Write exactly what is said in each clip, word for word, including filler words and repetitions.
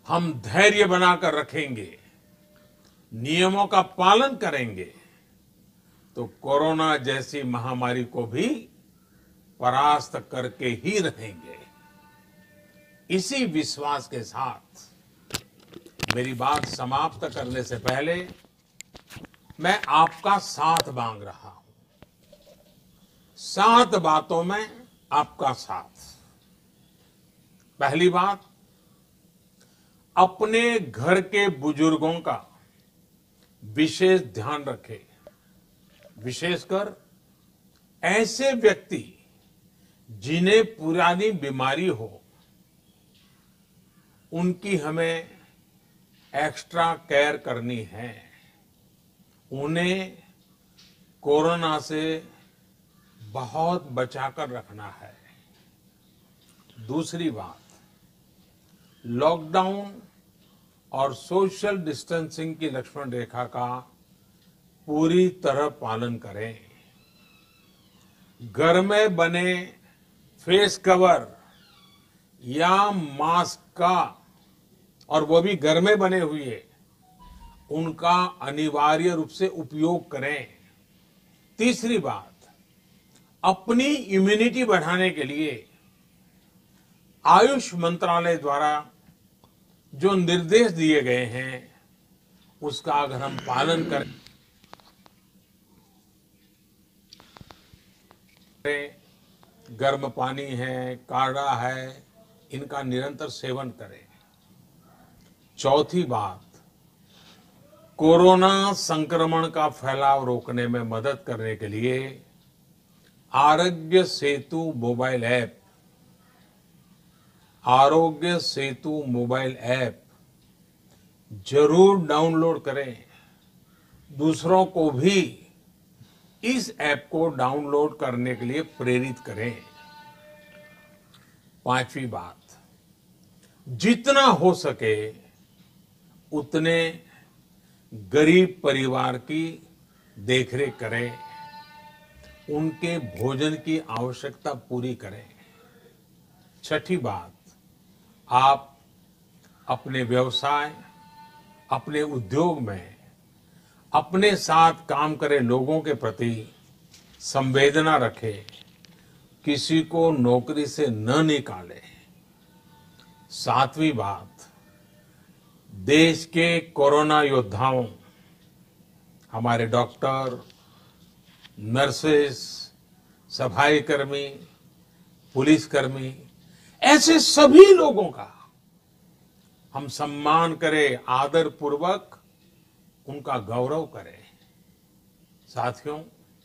हम धैर्य बनाकर रखेंगे, नियमों का पालन करेंगे, तो कोरोना जैसी महामारी को भी परास्त करके ही रहेंगे। इसी विश्वास के साथ मेरी बात समाप्त करने से पहले मैं आपका साथ मांग रहा हूं। सात बातों में आपका साथ। पहली बात, अपने घर के बुजुर्गों का विशेष ध्यान रखें। विशेषकर ऐसे व्यक्ति जिन्हें पुरानी बीमारी हो, उनकी हमें एक्स्ट्रा केयर करनी है। उन्हें कोरोना से बहुत बचाकर रखना है। दूसरी बात, लॉकडाउन और सोशल डिस्टेंसिंग की लक्ष्मण रेखा का पूरी तरह पालन करें। घर में बने फेस कवर या मास्क का, और वो भी घर में बने हुए, उनका अनिवार्य रूप से उपयोग करें। तीसरी बात, अपनी इम्यूनिटी बढ़ाने के लिए आयुष मंत्रालय द्वारा जो निर्देश दिए गए हैं, उसका अगर हम पालन करें, गर्म पानी है, काढ़ा है, इनका निरंतर सेवन करें। चौथी बात, कोरोना संक्रमण का फैलाव रोकने में मदद करने के लिए आरोग्य Setu mobile app Aarogya Setu mobile app जरूर डाउनलोड करें। दूसरों को भी इस ऐप को डाउनलोड करने के लिए प्रेरित करें। पांचवी बात, जितना हो सके उतने गरीब परिवार की देखरेख करें, उनके भोजन की आवश्यकता पूरी करें। छठी बात, आप अपने व्यवसाय, अपने उद्योग में अपने साथ काम करे लोगों के प्रति संवेदना रखें, किसी को नौकरी से न निकालें। सातवीं बात, देश के कोरोना योद्धाओं, हमारे डॉक्टर, नर्सेस, सफाई कर्मी, पुलिसकर्मी, ऐसे सभी लोगों का हम सम्मान करें, आदर पूर्वक उनका गौरव करें। साथियों,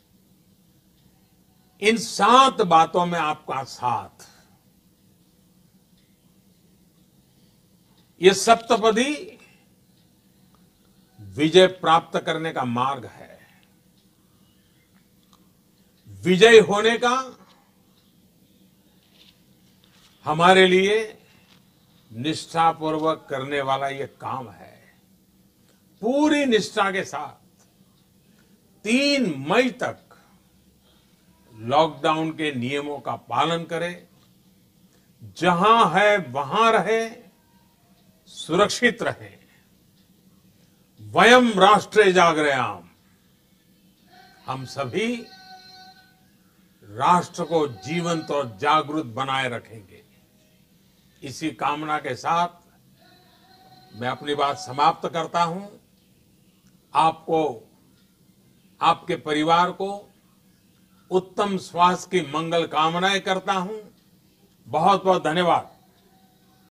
इन सात बातों में आपका साथ, ये सप्तपदी विजय प्राप्त करने का मार्ग है। विजय होने का हमारे लिए निष्ठापूर्वक करने वाला ये काम है। पूरी निष्ठा के साथ तीन मई तक लॉकडाउन के नियमों का पालन करें। जहां है वहां रहे, सुरक्षित रहे। वयम राष्ट्रे जागृयाम, हम सभी राष्ट्र को जीवंत और जागृत बनाए रखेंगे। इसी कामना के साथ मैं अपनी बात समाप्त करता हूं। आपको, आपके परिवार को उत्तम स्वास्थ्य की मंगल कामनाएं करता हूं। बहुत बहुत धन्यवाद।